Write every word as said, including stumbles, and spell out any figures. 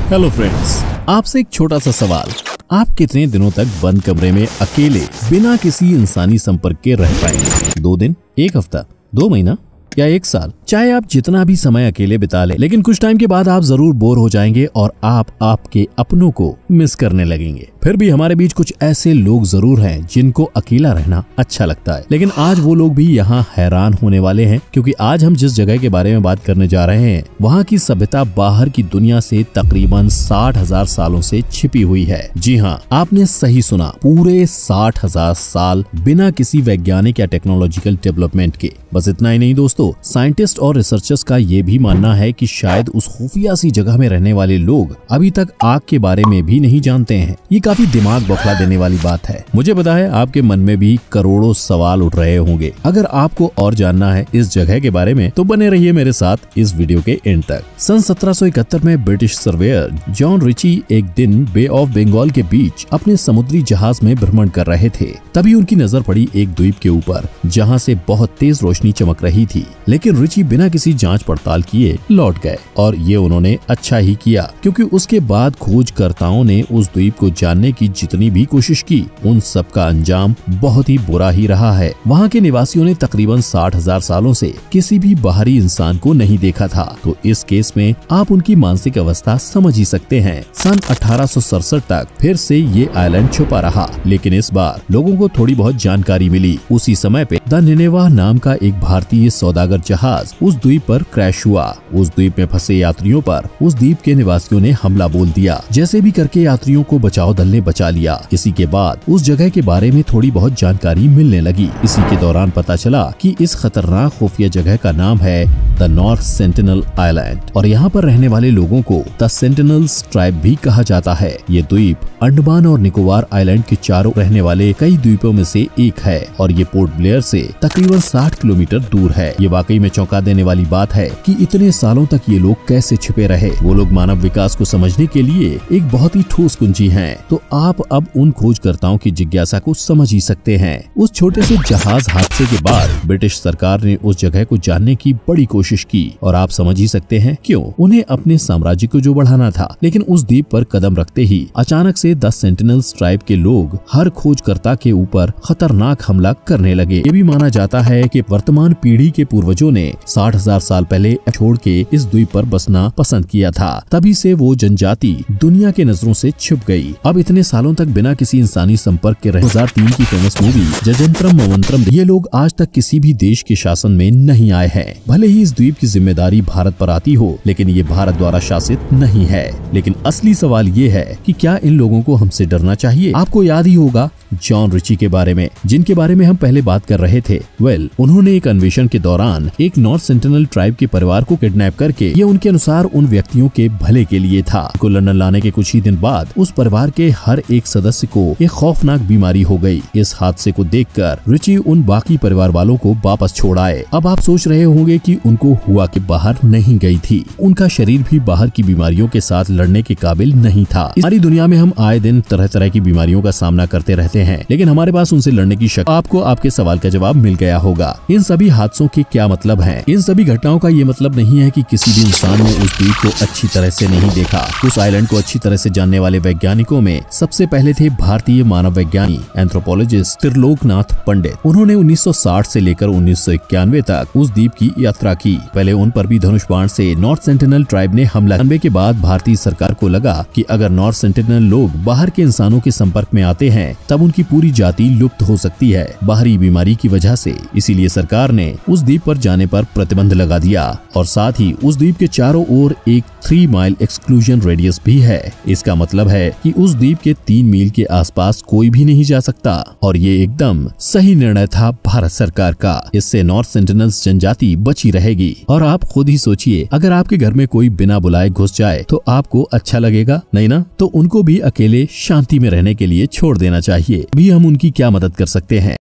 Hello friends, आपसे एक छोटा सा सवाल। आप कितने दिनों तक बंद कमरे में अकेले बिना किसी इंसानी संपर्क के रह पाएंगे? दो दिन, एक हफ्ता, दो महीना या एक साल? चाहे आप जितना भी समय अकेले बिता लें, लेकिन कुछ टाइम के बाद आप जरूर बोर हो जाएंगे और आप आपके अपनों को मिस करने लगेंगे। फिर भी हमारे बीच कुछ ऐसे लोग जरूर हैं जिनको अकेला रहना अच्छा लगता है, लेकिन आज वो लोग भी यहाँ हैरान होने वाले हैं, क्योंकि आज हम जिस जगह के बारे में बात करने जा रहे हैं वहाँ की सभ्यता बाहर की दुनिया से तकरीबन साठ हजार सालों से छिपी हुई है। जी हाँ, आपने सही सुना, पूरे साठ हजार साल बिना किसी वैज्ञानिक या टेक्नोलॉजिकल डेवलपमेंट के। बस इतना ही नहीं दोस्तों, साइंटिस्ट और रिसर्चर्स का ये भी मानना है कि शायद उस खुफिया सी जगह में रहने वाले लोग अभी तक आग के बारे में भी नहीं जानते हैं। ये काफी दिमाग बौखला देने वाली बात है। मुझे पता है आपके मन में भी करोड़ों सवाल उठ रहे होंगे। अगर आपको और जानना है इस जगह के बारे में तो बने रहिए मेरे साथ इस वीडियो के एंड तक। सन सत्रह सौ इकहत्तर में ब्रिटिश सर्वेयर जॉन रिची एक दिन बे ऑफ बंगाल के बीच अपने समुद्री जहाज में भ्रमण कर रहे थे। तभी उनकी नजर पड़ी एक द्वीप के ऊपर जहाँ से बहुत तेज रोशनी चमक रही थी। लेकिन रिची बिना किसी जांच पड़ताल किए लौट गए, और ये उन्होंने अच्छा ही किया, क्योंकि उसके बाद खोजकर्ताओं ने उस द्वीप को जानने की जितनी भी कोशिश की, उन सब का अंजाम बहुत ही बुरा ही रहा है। वहाँ के निवासियों ने तकरीबन साठ हजार सालों से किसी भी बाहरी इंसान को नहीं देखा था, तो इस केस में आप उनकी मानसिक अवस्था समझ ही सकते हैं। सन अठारह सौ सड़सठ तक फिर से ये आइलैंड छुपा रहा, लेकिन इस बार लोगों को थोड़ी बहुत जानकारी मिली। उसी समय पे द निनेवा नाम का एक भारतीय सौदागर जहाज उस द्वीप पर क्रैश हुआ। उस द्वीप में फंसे यात्रियों पर उस द्वीप के निवासियों ने हमला बोल दिया। जैसे भी करके यात्रियों को बचाव दल ने बचा लिया। इसी के बाद उस जगह के बारे में थोड़ी बहुत जानकारी मिलने लगी। इसी के दौरान पता चला कि इस खतरनाक खुफिया जगह का नाम है द नॉर्थ सेंटिनल आइलैंड, और यहाँ पर रहने वाले लोगों को द सेंटिनल्स ट्राइब भी कहा जाता है। ये द्वीप अंडमान और निकोबार आइलैंड के चारों रहने वाले कई द्वीपों में से एक है, और ये पोर्ट ब्लेयर से तकरीबन साठ किलोमीटर दूर है। ये वाकई में चौंका देने वाली बात है कि इतने सालों तक ये लोग कैसे छिपे रहे। वो लोग मानव विकास को समझने के लिए एक बहुत ही ठोस कुंजी हैं। तो आप अब उन खोजकर्ताओं की जिज्ञासा को समझ ही सकते हैं। उस छोटे से जहाज हादसे के बाद ब्रिटिश सरकार ने उस जगह को जानने की बड़ी कोशिश की, और आप समझ ही सकते हैं क्यों। उन्हें अपने साम्राज्य को जो बढ़ाना था, लेकिन उस द्वीप पर कदम रखते ही अचानक से द सेंटिनल्स ट्राइब के लोग हर खोजकर्ता के ऊपर खतरनाक हमला करने लगे। ये भी माना जाता है कि वर्तमान पीढ़ी के पूर्वजों ने साठ हजार साल पहले छोड़ के इस द्वीप पर बसना पसंद किया था। तभी से वो जनजाति दुनिया के नजरों से छुप गई। अब इतने सालों तक बिना किसी इंसानी संपर्क के रहे दो हज़ार तीन की फेमस मूवी जजंत्रम मवंत्रम, ये लोग आज तक किसी भी देश के शासन में नहीं आए हैं। भले ही इस द्वीप की जिम्मेदारी भारत पर आती हो, लेकिन ये भारत द्वारा शासित नहीं है। लेकिन असली सवाल ये है कि क्या इन लोगों को हमसे डरना चाहिए? आपको याद ही होगा जॉन रिची के बारे में, जिनके बारे में हम पहले बात कर रहे थे। वेल, उन्होंने एक अन्वेषण के दौरान एक नॉर्थ सेंटिनल ट्राइब के परिवार को किडनैप करके, ये उनके अनुसार उन व्यक्तियों के भले के लिए था। को लंदन लाने के कुछ ही दिन बाद उस परिवार के हर एक सदस्य को एक खौफनाक बीमारी हो गई। इस हादसे को देखकर रिची उन बाकी परिवार वालों को वापस छोड़ आए। अब आप सोच रहे होंगे कि उनको हुआ कि बाहर नहीं गई थी, उनका शरीर भी बाहर की बीमारियों के साथ लड़ने के काबिल नहीं था। सारी दुनिया में हम आए दिन तरह तरह की बीमारियों का सामना करते रहते हैं, लेकिन हमारे पास उनसे लड़ने की शक्ति। आपको आपके सवाल का जवाब मिल गया होगा। इन सभी हादसों के क्या मतलब हैं? इन सभी घटनाओं का ये मतलब नहीं है कि किसी भी इंसान ने उस द्वीप को अच्छी तरह से नहीं देखा। उस आइलैंड को अच्छी तरह से जानने वाले वैज्ञानिकों में सबसे पहले थे भारतीय मानव वैज्ञानिक एंथ्रोपोलॉजिस्ट त्रिलोकनाथ पंडित। उन्होंने उन्नीस सौ साठ से लेकर उन्नीस सौ इक्यानवे तक उस द्वीप की यात्रा की। पहले उन पर भी धनुष बाण से नॉर्थ सेंटिनल ट्राइब ने हमला करने के बाद भारतीय सरकार को लगा कि अगर नॉर्थ सेंटिनल लोग बाहर के इंसानों के संपर्क में आते हैं तब उनकी पूरी जाति लुप्त हो सकती है बाहरी बीमारी की वजह से। इसीलिए सरकार ने उस द्वीप पर जाने पर प्रतिबंध लगा दिया, और साथ ही उस द्वीप के चारों ओर एक थ्री माइल एक्सक्लूजन रेडियस भी है। इसका मतलब है कि उस द्वीप के तीन मील के आसपास कोई भी नहीं जा सकता, और ये एकदम सही निर्णय था भारत सरकार का। इससे नॉर्थ सेंटिनल्स जनजाति बची रहेगी। और आप खुद ही सोचिए, अगर आपके घर में कोई बिना बुलाए घुस जाए तो आपको अच्छा लगेगा? नहीं ना? तो उनको भी अकेले शांति में रहने के लिए छोड़ देना चाहिए। भी हम उनकी क्या मदद कर सकते हैं?